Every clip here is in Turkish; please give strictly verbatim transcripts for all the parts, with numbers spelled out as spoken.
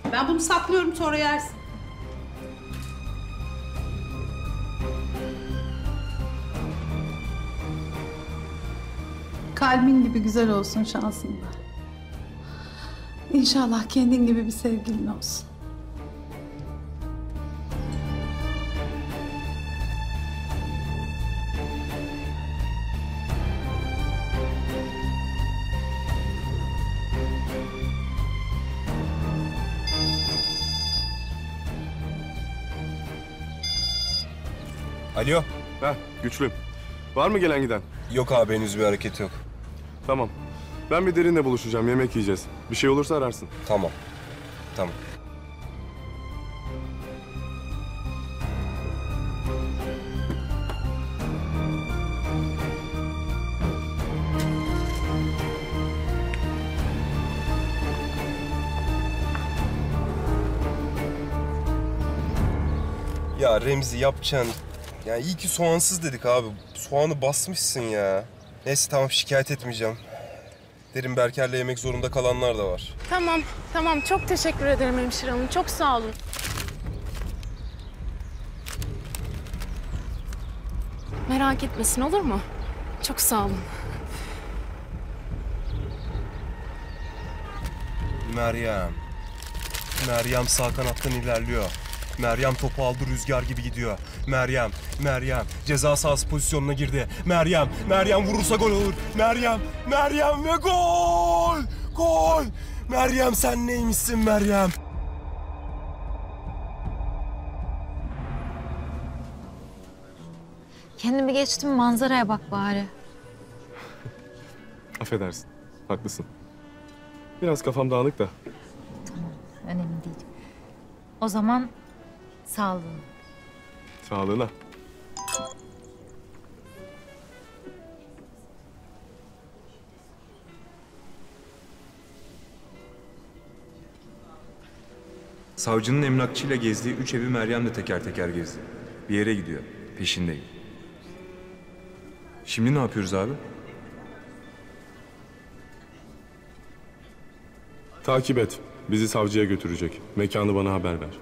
Ben bunu saklıyorum, sonra yersin. Kalbin gibi güzel olsun şansın da. İnşallah kendin gibi bir sevgilin olsun. Alo. Heh, güçlüm. Var mı gelen giden? Yok abi, henüz bir hareket yok. Tamam. Ben bir Derin'le buluşacağım, yemek yiyeceğiz. Bir şey olursa ararsın. Tamam. Tamam. Ya Remzi, yapacaksın. Ya iyi ki soğansız dedik abi. Soğanı basmışsın ya. Neyse tamam, şikayet etmeyeceğim. Derin Berker'le yemek zorunda kalanlar da var. Tamam, tamam. Çok teşekkür ederim hemşire hanım. Çok sağ olun. Merak etmesin, olur mu? Çok sağ olun. Meryem. Meryem sağ kanattan ilerliyor. Meryem topu aldı, rüzgar gibi gidiyor. Meryem, Meryem ceza sahası pozisyonuna girdi. Meryem, Meryem vurursa gol olur. Meryem, Meryem ve gol! Gol! Meryem sen neymişsin Meryem? Kendimi geçtim, manzaraya bak bari. Affedersin, haklısın. Biraz kafam dağınık da. Tamam, önemli değil. O zaman sağlığın. Sağlığına. Savcının emlakçıyla gezdiği üç evi Meryem de teker teker gezdi. Bir yere gidiyor, peşindeyim. Şimdi ne yapıyoruz abi? Takip et. Bizi savcıya götürecek. Mekanı bana haber ver.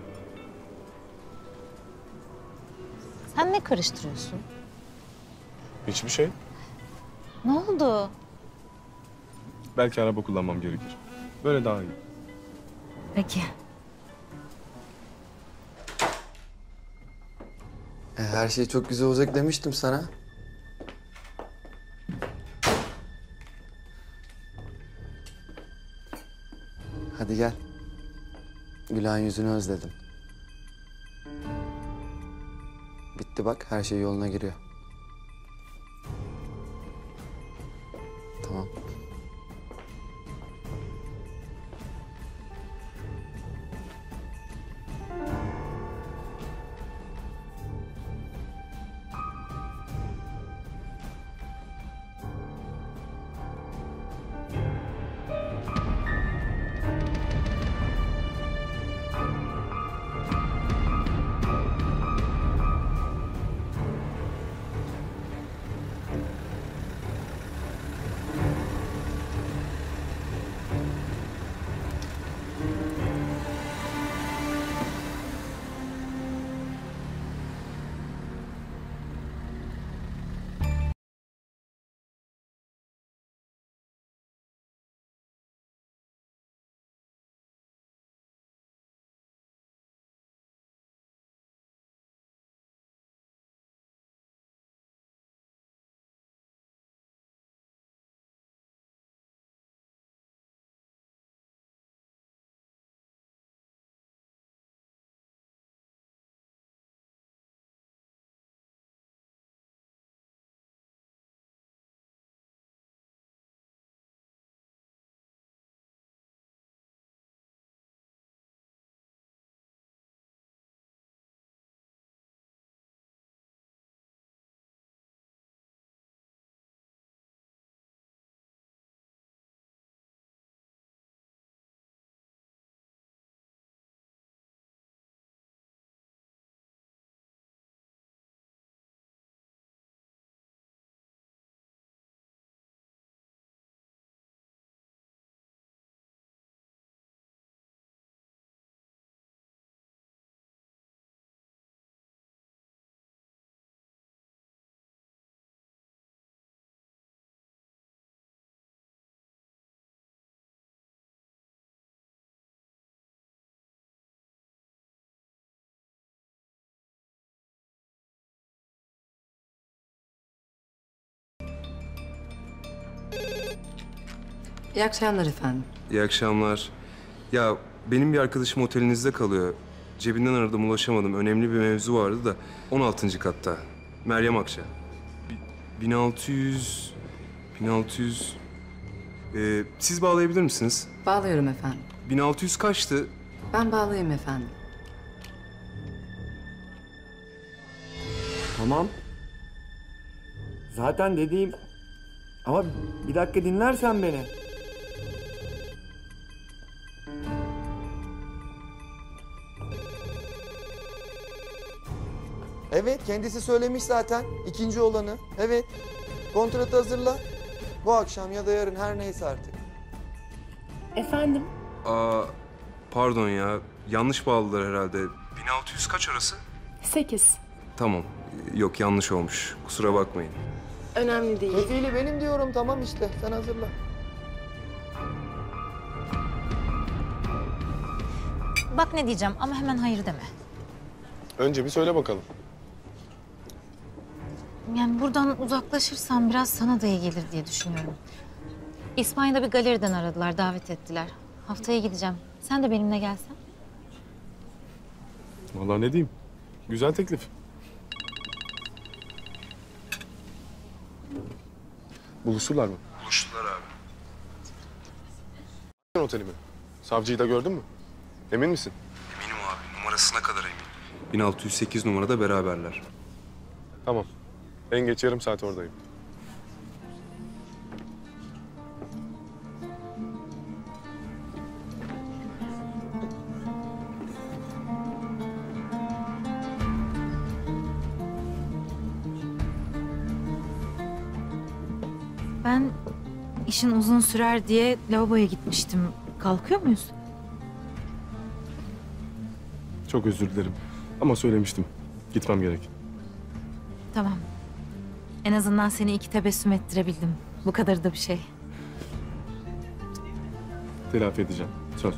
Sen ne karıştırıyorsun? Hiçbir şey. Ne oldu? Belki araba kullanmam gerekir. Böyle daha iyi. Peki. E, her şey çok güzel olacak demiştim sana. Hadi gel. Gülhan yüzünü özledim. Bitti bak, her şey yoluna giriyor. Tamam. İyi akşamlar efendim. İyi akşamlar. Ya benim bir arkadaşım otelinizde kalıyor. Cebinden aradım ulaşamadım. Önemli bir mevzu vardı da on altıncı katta. Meryem Akça. Bi- bin altı yüz... bin altı yüz... Ee, siz bağlayabilir misiniz? Bağlıyorum efendim. bin altı yüz kaçtı? Ben bağlayayım efendim. Tamam. Zaten dediğim... Ama bir dakika dinlersen beni. Evet, kendisi söylemiş zaten. İkinci olanı. Evet. Kontratı hazırla. Bu akşam ya da yarın her neyse artık. Efendim? Aa, pardon ya. Yanlış bağladılar herhalde. bin altı yüz kaç arası? Sekiz. Tamam. Yok yanlış olmuş. Kusura bakmayın. Önemli değil. Kefili benim diyorum, tamam işte. Sen hazırla. Bak ne diyeceğim ama hemen hayır deme. Önce bir söyle bakalım. Yani buradan uzaklaşırsam biraz sana da iyi gelir diye düşünüyorum. İspanya'da bir galeriden aradılar, davet ettiler. Haftaya gideceğim. Sen de benimle gelsen. Vallahi ne diyeyim? Güzel teklif. Buluştular mı? Buluştular abi. Oteli mi? Savcıyı da gördün mü? Emin misin? Eminim abi. Numarasına kadar eminim. bin altı yüz sekiz numarada beraberler. Tamam. En geç yarım saat oradayım. Ben işin uzun sürer diye lavaboya gitmiştim. Kalkıyor muyuz? Çok özür dilerim. Ama söylemiştim. Gitmem gerek. Tamam. En azından seni iki tebessüm ettirebildim. Bu kadar da bir şey. Telafi edeceğim. Söz.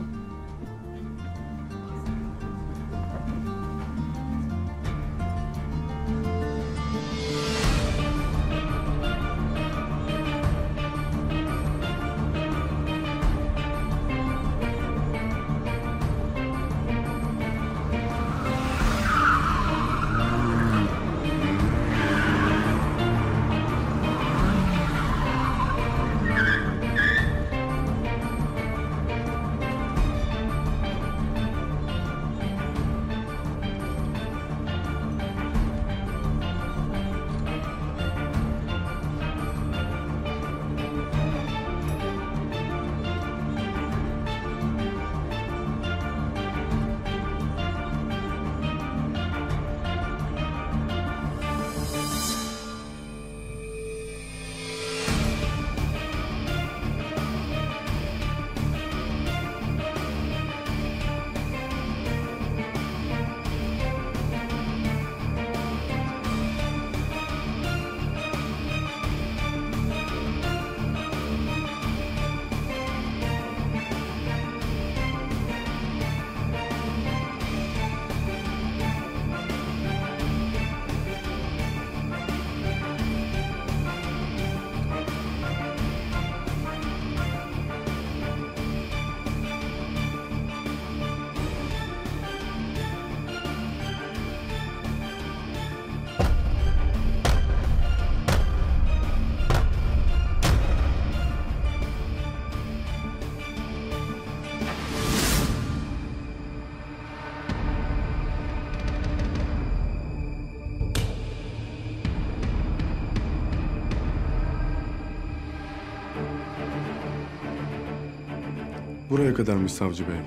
Buraya kadarmış savcı bey.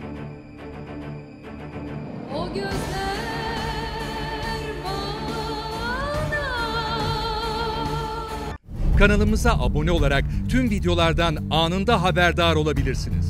O gözler bana. Kanalımıza abone olarak tüm videolardan anında haberdar olabilirsiniz.